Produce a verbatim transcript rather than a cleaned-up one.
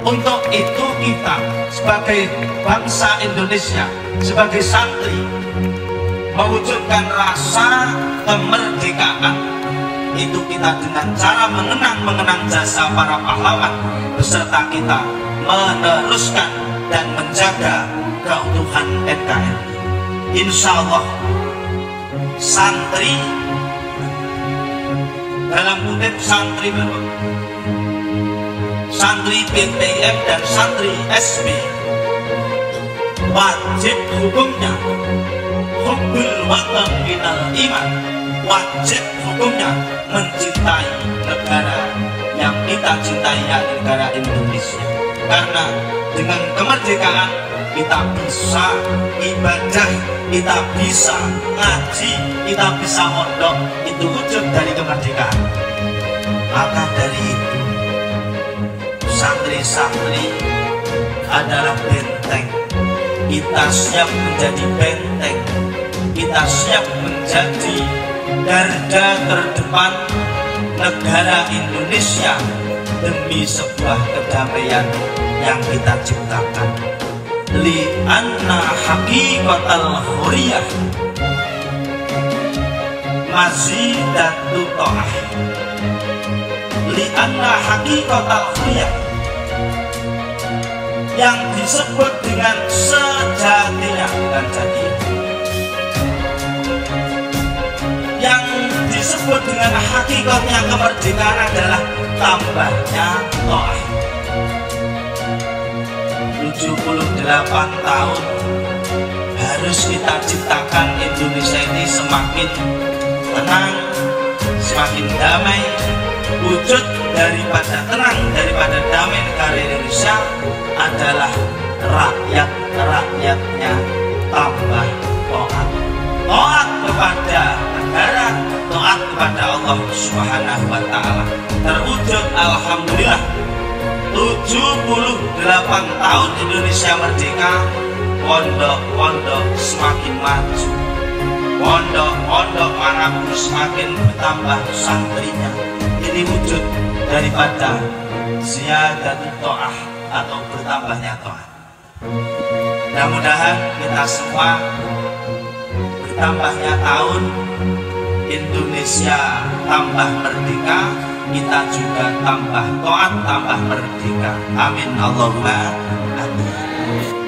Untuk itu kita sebagai bangsa Indonesia, sebagai santri, mewujudkan rasa kemerdekaan itu kita dengan cara mengenang-mengenang jasa para pahlawan, beserta kita meneruskan dan menjaga keutuhan N K R I. Insya Allah santri, dalam kutip santri santri B T M dan santri S B, wajib hukumnya hubbul watan minal iman, wajib hukumnya mencintai negara yang kita cintai, yaitu negara Indonesia. Karena dengan kemerdekaan kita bisa ibadah, kita bisa ngaji, kita bisa mondok, itu wujud dari kemerdekaan. Maka dari itu santri-santri adalah benteng. Kita siap menjadi benteng, kita siap menjadi garda terdepan negara Indonesia demi sebuah kedamaian yang kita ciptakan. Li anna haqiqatal huriyah mazidatu ta'ah. Li anna haqiqatal huriyah, yang disebut dengan sejatinya, bukan jadi, yang disebut dengan hakikatnya kemerdekaan adalah tambahnya ta'ah. tujuh puluh delapan tahun harus kita ciptakan Indonesia ini semakin tenang, semakin damai. Wujud daripada tenang, daripada damai negara Indonesia adalah rakyat-rakyatnya tambah taat. Taat kepada negara, taat kepada Allah Subhanahu wa ta'ala. Terwujud alhamdulillah tujuh puluh delapan tahun Indonesia merdeka, pondok-pondok semakin maju, pondok-pondok manapun semakin bertambah santrinya. Ini wujud daripada ziyadatul ta'ah atau bertambahnya ta'ah. Mudah-mudahan kita semua bertambahnya tahun, Indonesia tambah merdeka, kita juga tambah taat, tambah merdeka. Amin Allahumma amin.